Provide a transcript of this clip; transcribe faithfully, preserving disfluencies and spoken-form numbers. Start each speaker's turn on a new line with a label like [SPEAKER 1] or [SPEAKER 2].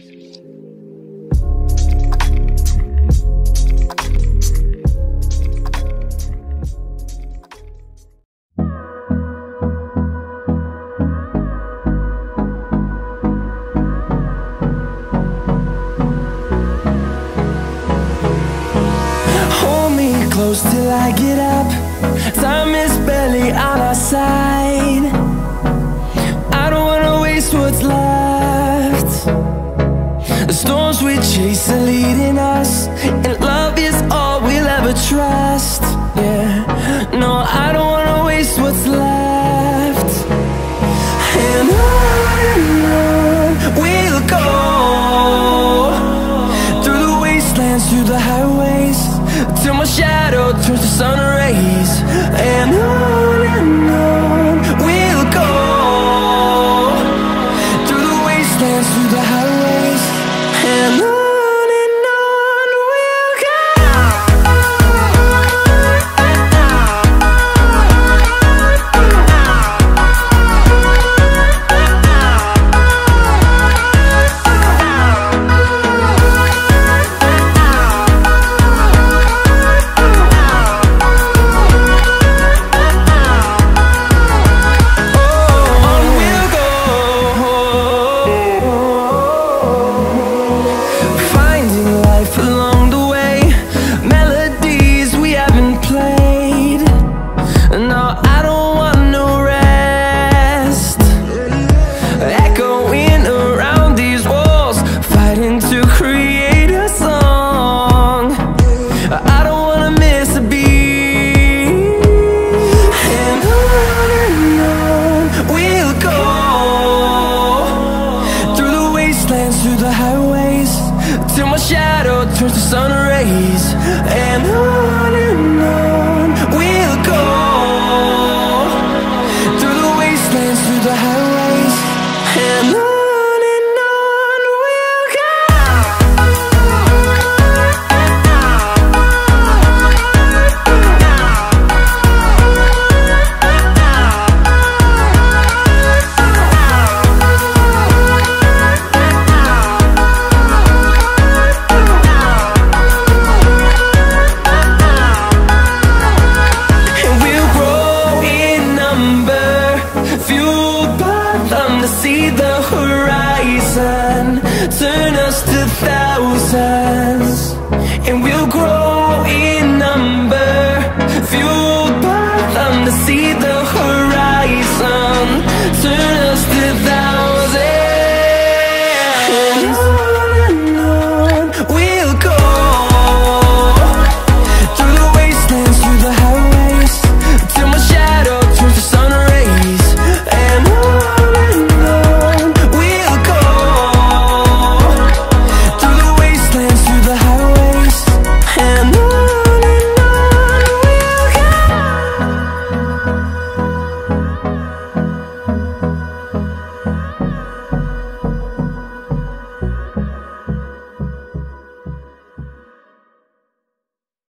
[SPEAKER 1] Close till I get up. Time is barely on our side. I don't wanna waste what's left. The storms we chase are leading us, and love is all we'll ever trust. Yeah, no, I don't wanna waste what's left. And on and on we'll go, through the wastelands, through the highways, till my shadow turns to sun rays. And on and on we'll go, through the wastelands, through the highways, and on. Through the highways, till my shadow turns to sun rays. And on and on we'll go, through the wastelands, through the highways, and on. See the horizon turn us to thousands, and we'll